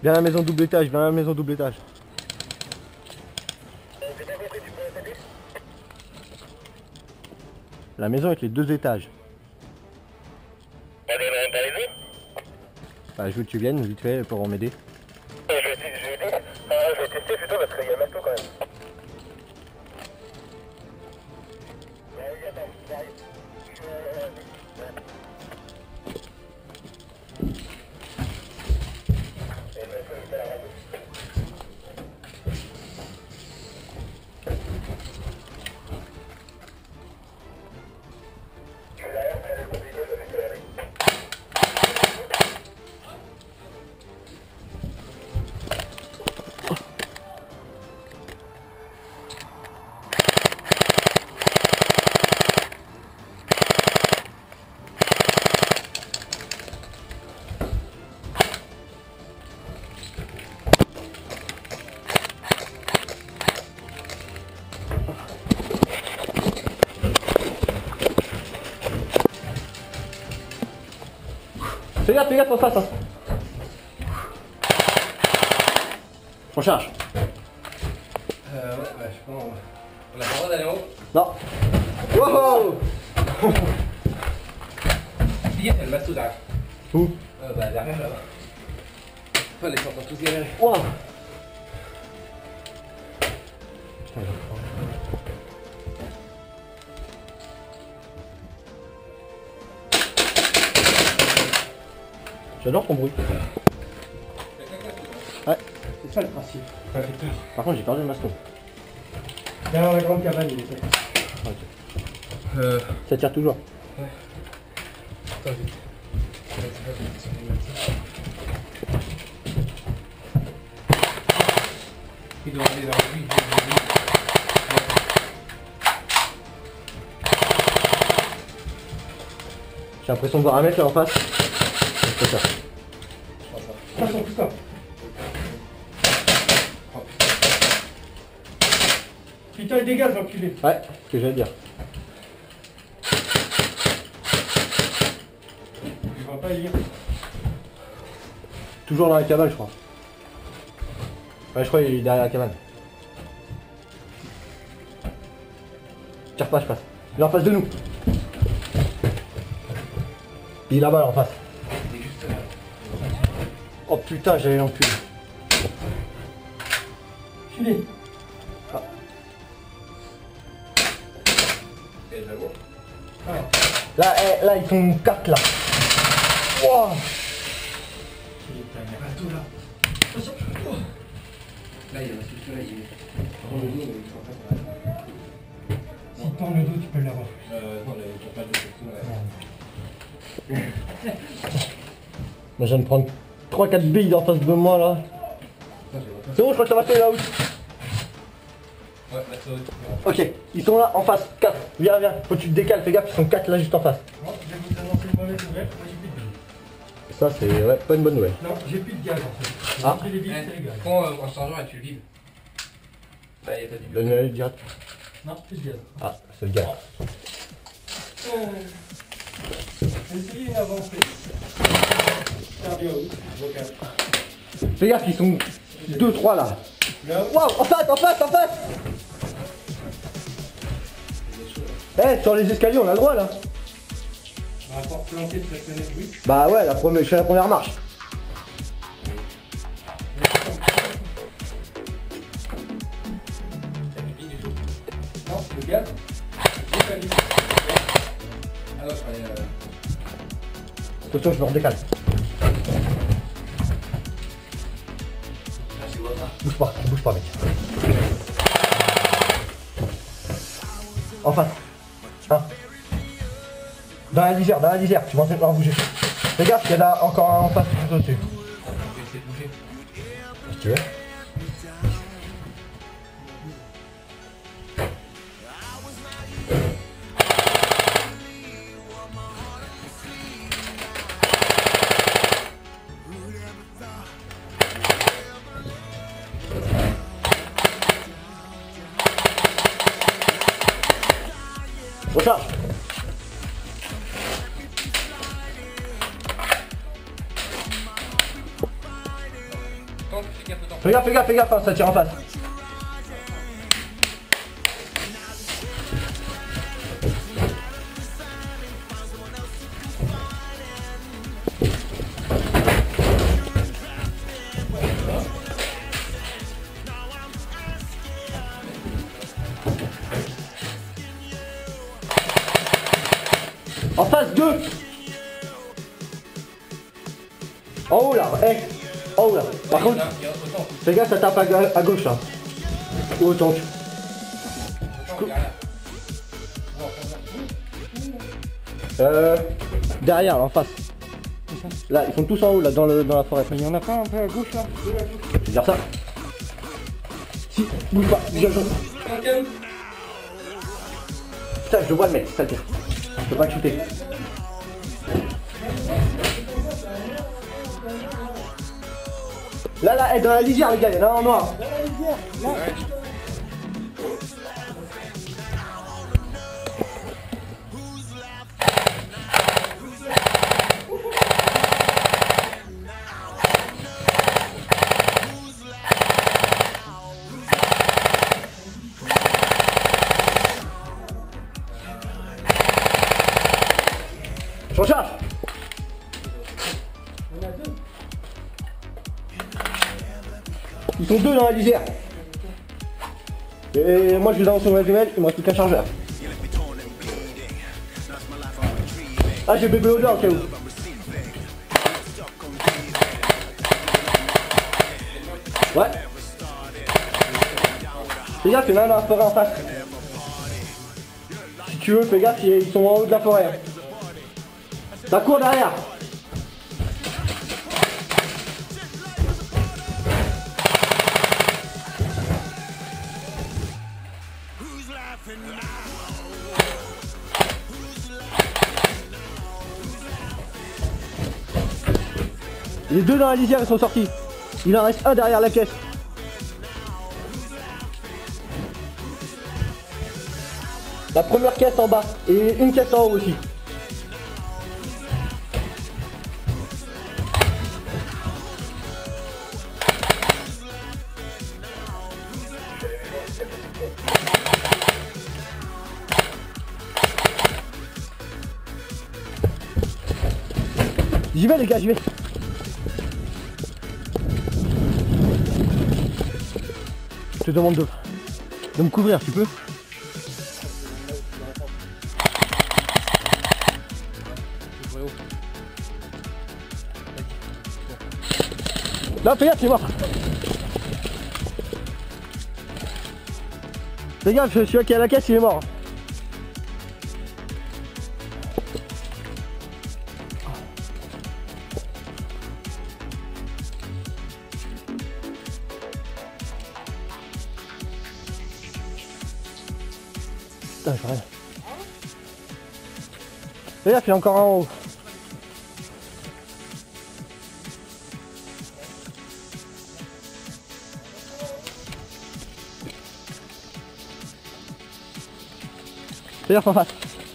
Viens à la maison double étage, viens à la maison double étage. La maison avec les 2 étages. Bah, je veux que tu viennes vite fait pour m'aider. Je vais tester plutôt parce qu'il y a Masto quand même. Fais gaffe en face. Hein. On charge. Ouais, je sais pas. On a pas le droit d'aller en haut. Non. Wow. Fais gaffe, il y a le masto derrière. Où? Bah derrière là-bas. Enfin, les gens sont tous galérés. Wow. J'adore ton bruit. Ouais. C'est ça le principe. Ça fait peur. Par contre, j'ai perdu le maston. Derrière la grande cabane, il était. Ok. Ça tire toujours. Ouais. Attends, vite. Il doit aller dans le puits. J'ai l'impression de voir un mec là en face. C'est ça. Attention, putain. Putain, il dégage, l'enculé. Ouais, ce que j'allais dire. Il va pas y lire. Toujours dans la cabane, je crois. Ouais, je crois qu'il est derrière la cabane. Tire pas, je passe. Il est en face de nous. Il est là-bas, en face. Il est juste là. Oh putain, j'allais l'enculer. Filé. Et de l'amour. Là, là, ils sont 4 là. Wow. Il y a pas tout là. Là, il y a la solution, là, il est. Dans le dos, il est en face. Si tu tends le dos, tu peux l'avoir. Non, là, il n'y a pas de solution, là. Moi, je viens de prendre 3-4 billes en face de moi là. C'est bon, je crois que ça va faire là-haut. Ouais, là, ça va. Ok, ils sont là en face, 4. Viens, viens, faut que tu te décales, fais gaffe, ils sont 4 là juste en face. Non, je vais vous annoncer une mauvaise nouvelle. Moi, j'ai plus de billes. Ça, c'est ouais, pas une bonne nouvelle. Non, j'ai plus de gaz en fait. Ah. J'ai les billes, c'est les gaz. Prends un chargeur et tu le vides. Là, il n'y a pas du Donne-le direct. Non, plus de gaz. Ah, c'est le gars. Essayez d'avancer. Cardio, vocal. Fais gaffe, ils sont 2-3 là. Là, Waouh, en face, en face, en face. Eh, sur les escaliers, on a le droit là. on va encore planter de cette fenêtre, oui. Bah ouais, je fais la première marche. Non, le gaz. Vocal. Ah non, je croyais. Attention, je me redécale. Bouge pas mec. En face. Hein. Dans la lisière, tu vas en bouger. Fais gaffe, il y en a encore un en face tout au-dessus. Je vais essayer de bouger. Si tu veux. Recharge. fais gaffe, hein, ça tire en face. En face 2. En haut là, en haut là. Par contre, fais gaffe, ça tape à gauche là. Ou au tank. Derrière, en face. Là, ils sont tous en haut là, dans la forêt. Il y en a pas un peu à gauche là? Je vais dire ça. Si, bouge pas, bouge pas. Putain, je vois le mec, ça le tire. Je peux pas le shooter. Là, dans la lisière, les gars, il y en a un en noir. Dans la lisière, là. Je recharge. Ils sont 2 dans la lisière. Et moi je vais dans son jumelle, il me reste plus qu'un chargeur. Ah, j'ai bébé au-delà au cas où. Ouais. Fais gaffe, il y en a un dans la forêt en face. Si tu veux, fais gaffe, ils sont en haut de la forêt. Ça court derrière. Les 2 dans la lisière, ils sont sortis. Il en reste un derrière la caisse. La première caisse en bas et une caisse en haut aussi. J'y vais les gars, j'y vais. Je te demande de me couvrir, tu peux? Là, fais gaffe, c'est mort. Fais gaffe, celui qui est à la caisse, il est mort. Putain, j'ai rien. Fais gaffe, il est encore en haut. Fais gaffe en face.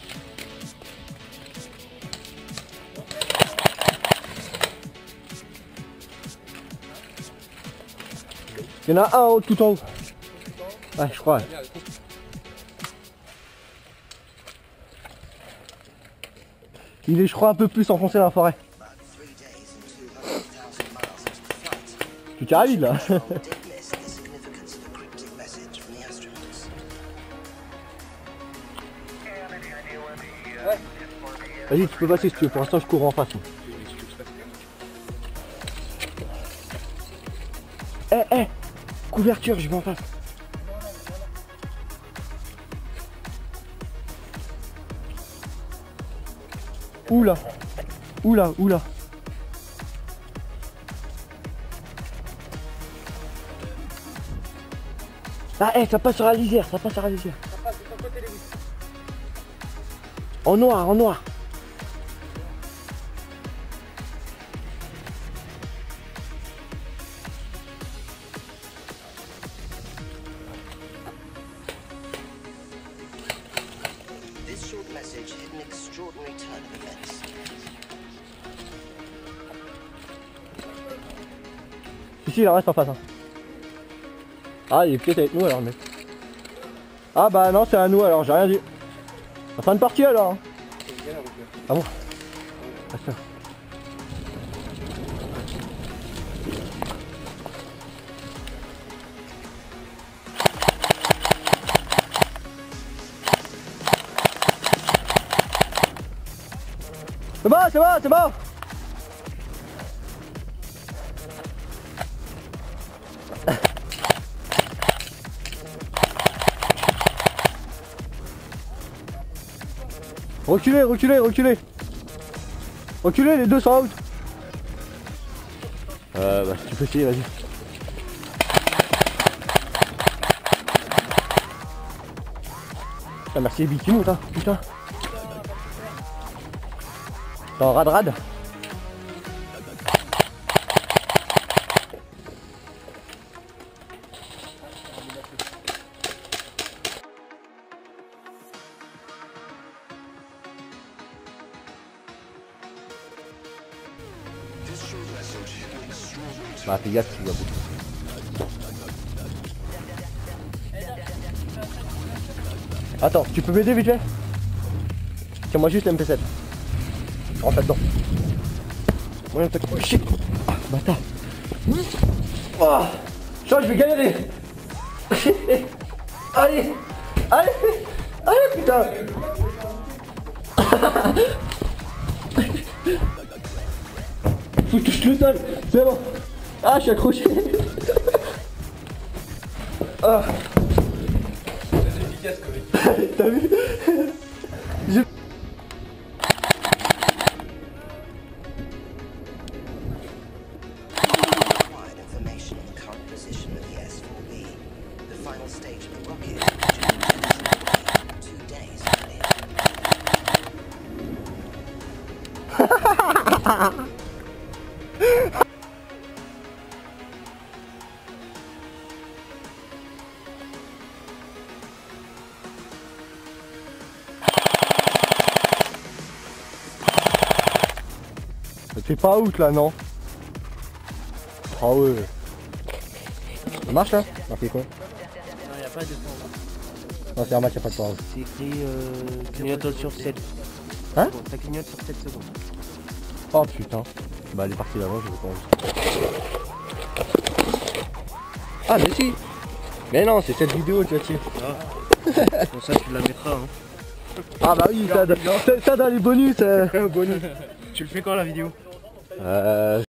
Il y en a un en haut, tout en haut. Ouais, je crois. Ouais. Il est, je crois, un peu plus enfoncé dans la forêt. Tu tires à vide là. Vas-y, tu peux passer si tu veux. Pour l'instant, je cours en face. Couverture, je vais en face. Oula, oula, oula. Ah, ça passe sur la lisière, ça passe sur la lisière. En noir, en noir. This short message hit an extraordinary turn of events. Ici, il en reste en face. Hein. Ah, il est peut-être avec nous alors, mec. Ah bah non, c'est à nous alors, j'ai rien dit. En fin de partie alors. Ah bon? Ah, ça. C'est bon, c'est bon, c'est bon. Reculez, reculez, reculez. Reculez, les deux sont out. Bah si tu peux essayer, vas-y. Putain, merci Bill qui monte, hein, putain. T'es en rad. Bah fais gaffe, tu vois beaucoup. Attends, tu peux m'aider vite fait? Tiens-moi juste l'MP7. Rentre là-dedans. Ouais, t'as compris. Shit. Ah, bâtard. Oh, je vais galérer. Allez. Allez. Allez, putain. Faut que je touche le sol. C'est bon. Ah, je suis accroché. Ah. C'est efficace quand même. T'as vu? Required information on the current position of the S4B. The final stage of the rocket is 2 days earlier. T'es pas out là, non? Ah ouais. Ça marche là? Ça fait quoi? Non, y'a pas de temps. Non, c'est un match, y'a pas de temps. C'est écrit clignote sur 7. Hein? Bon, ça clignote sur 7 secondes. Oh putain. Bah elle est partie d'avant, je vais pas. Ah mais si. Mais non, c'est cette vidéo, tu vois, tiens. Ah. Pour ça, tu la mettras. Hein. Ah bah oui, ça dans les bonus. Bonus. Tu le fais quand la vidéo?